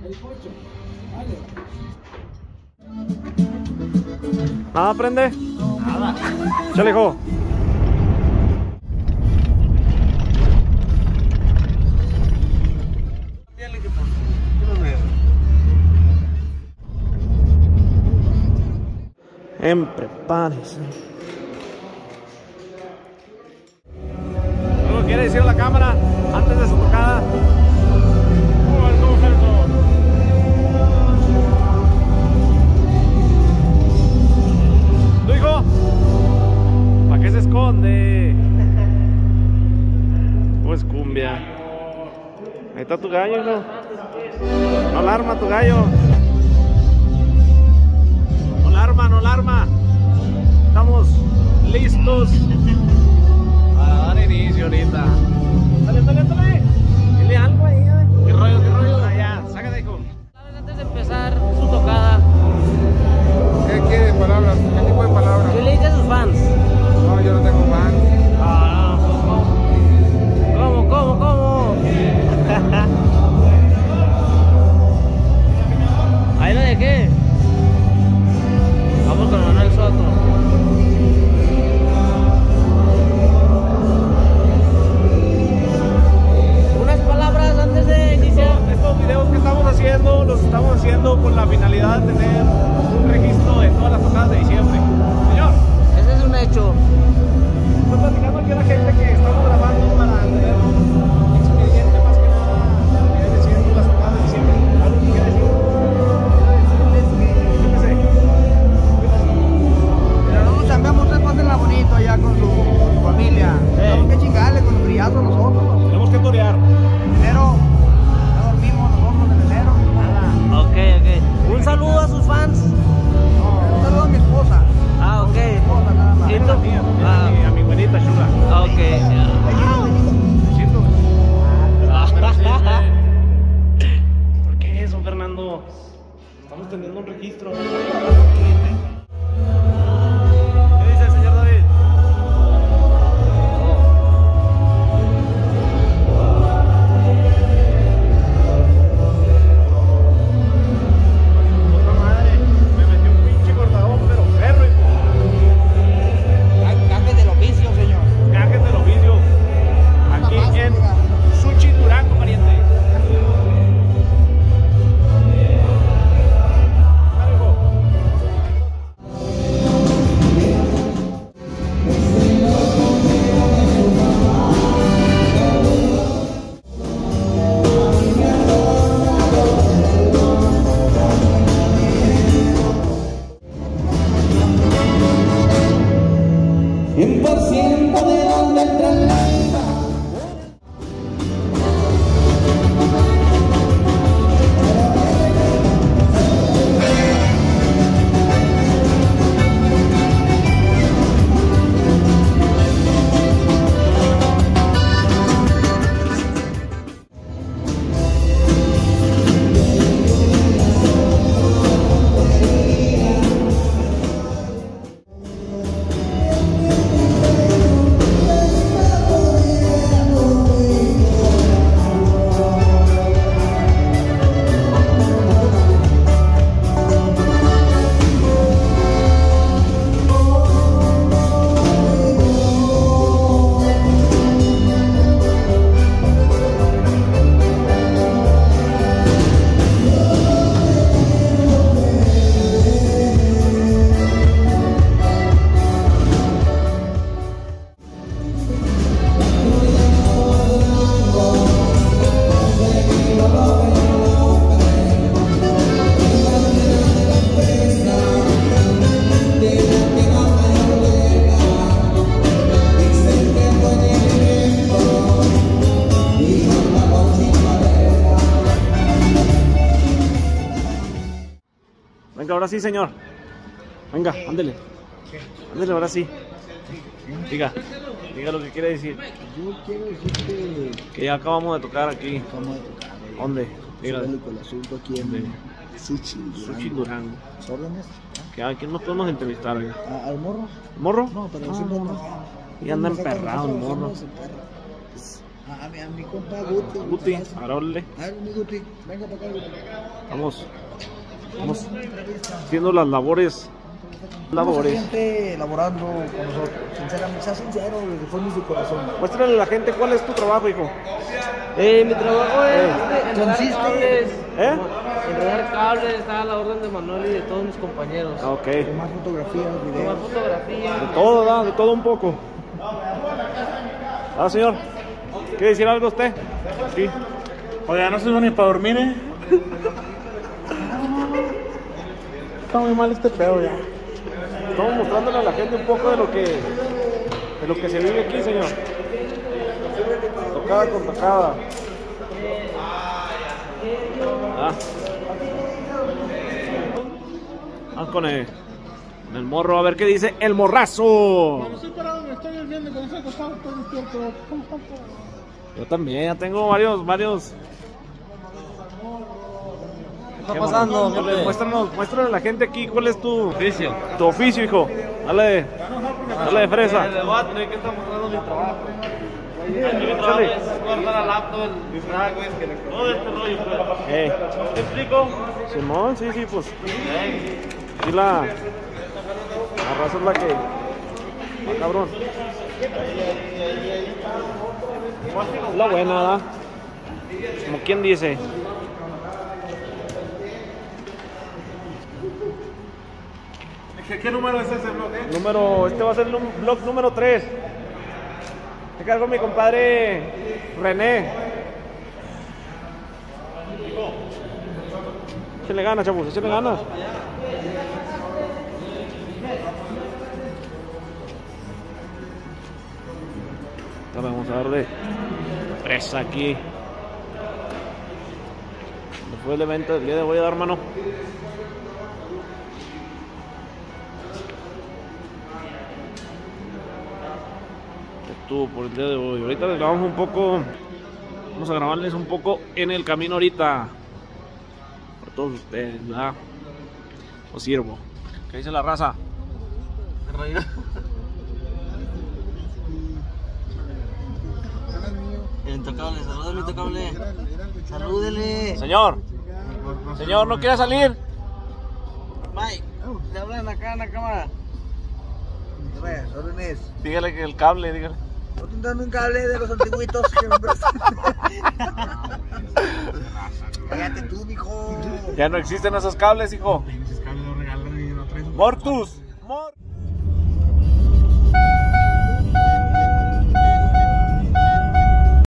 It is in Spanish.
¿Nada prende? Nada. Chale, hijo. Prepárese. ¿Algo quiere decir a la cámara antes de su tocada? ¿Cómo está eso? ¿Tu hijo? ¿Para qué se esconde? Pues cumbia. Ahí está tu gallo, hijo. No alarma tu gallo. No alarma. Estamos listos para dar inicio ahorita. Dale. Dile algo ahí, ¿Qué rollo? Ya, sácate, hijo. Antes de empezar su tocada, ¿Qué quiere palabras? ¿Qué tipo de palabras? ¿qué le dice a sus fans? No, yo no tengo fans. ¿Cómo? Ahí lo dejé. Vamos con Manuel Soto. Unas palabras antes de iniciar. Estos videos que estamos haciendo los estamos haciendo con la finalidad de tener un registro de todas las tocadas de diciembre. Señor, Ese es un hecho. estoy platicando aquí a la gente que estamos grabando para tener un expediente más que nada que viene siendo las tocadas de diciembre. ¿Algo que quiere decir? Chambeamos tres pasen la bonito allá con su familia. Tenemos que chingarle con el brillazo nosotros. Tenemos que torear. Enero, ya dormimos nosotros en enero. Nada. Ok. Un saludo a sus fans. No, un saludo a mi esposa. Ok. Mi esposa nada más. ¿Y tú? A mi buenita chula. Ok. Besitos. ¿Por qué eso, Fernando? Estamos teniendo un registro. Venga, ahora sí, señor. Venga, ándele. Ándele, ahora sí. Diga lo que quiere decir. Yo quiero decirte Que ya acabamos de tocar aquí. cómo de tocar. ¿Dónde? Dígale. El asunto aquí en Suchi Durango. ¿Las órdenes? Que a quién nos podemos entrevistar. ¿Al morro? ¿Morro? No, pero Ah, siempre morro. no. Y anda emperrado el morro. A mi compa Guti. Guti, árale. A ver, mi Guti, venga para acá, Guti. Vamos haciendo las labores. Mucha gente laborando con nosotros. Sinceramente, sea sincero, desde el fondo de su corazón. Muéstrale a la gente cuál es tu trabajo, hijo. Mi trabajo es enredar consiste- cables. ¿Eh? Enredar cables, está a la orden de Manuel y de todos mis compañeros. Ah, ok. Tomar fotografías, Tomar videos. fotografía. De todo, ¿da? De todo un poco. Ah, señor. ¿Quiere decir algo usted? Sí. Oiga, no sirve ni para dormir, Está muy mal este pedo ya. Estamos mostrándole a la gente un poco de lo que se vive aquí, señor. Tocada con tocada. Ah. Vamos con el morro a ver qué dice el morrazo. Estoy parado, me estoy viendo con ese costado, estoy despierto. Yo también, ya tengo varios. ¿Qué está pasando? Muéstranos a la gente aquí cuál es tu Oficio. hijo. Dale de fresa. Le voy a tener que estar mostrando mi trabajo. Aquí mi trabajo Chale. es guardar la laptop, el snack, todo este rollo, pues. ¿Te explico? Simón, sí, pues. Sí, la raza es la que. Ah, cabrón. Es la buena, ¿verdad? Como quien dice. ¿Qué número es ese blog, Este va a ser el blog número 3. Te cargo mi compadre René. Échale ganas, chavos, échale ganas. Ahora vamos a darle fresa aquí. ¿Cómo fue el evento del día de hoy, hermano? Estuvo por el día de hoy. Ahorita les grabamos un poco. Vamos a grabarles un poco en el camino ahorita. Por todos ustedes, ¿verdad? Os sirvo. ¿Qué dice la raza? El intocable, salúdale, el intocable. Salúdele. Señor, ¿no quiere salir? Mike, le hablan acá en la cámara. Órdenes. Dígale que el cable, dígale. Estoy intentando un cable de los antiguitos que me prestan. Cállate tú, mijo. Ya no existen esos cables, hijo. Pinches cables lo regalan y no traes. Mortus.